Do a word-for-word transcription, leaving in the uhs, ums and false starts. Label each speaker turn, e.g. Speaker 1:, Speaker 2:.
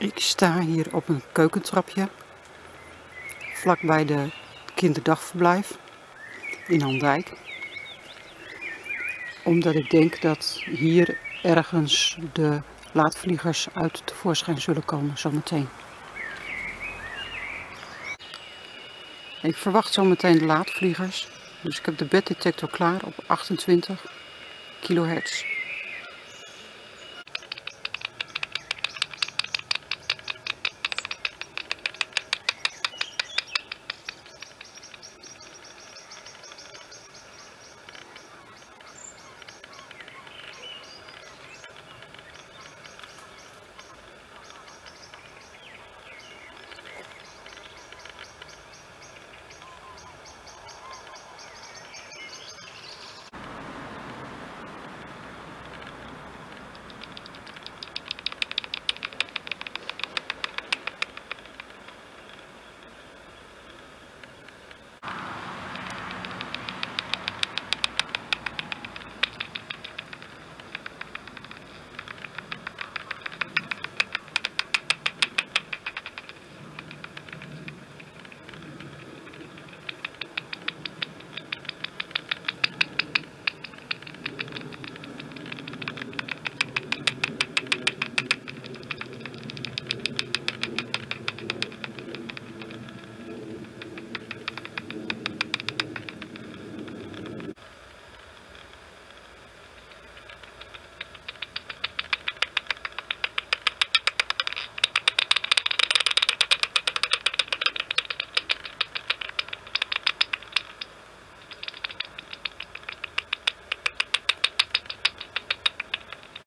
Speaker 1: Ik sta hier op een keukentrapje, vlakbij de kinderdagverblijf in Handijk. Omdat ik denk dat hier ergens de laadvliegers uit tevoorschijn zullen komen zometeen. Ik verwacht zometeen de laadvliegers, dus ik heb de beddetector klaar op achtentwintig kilohertz.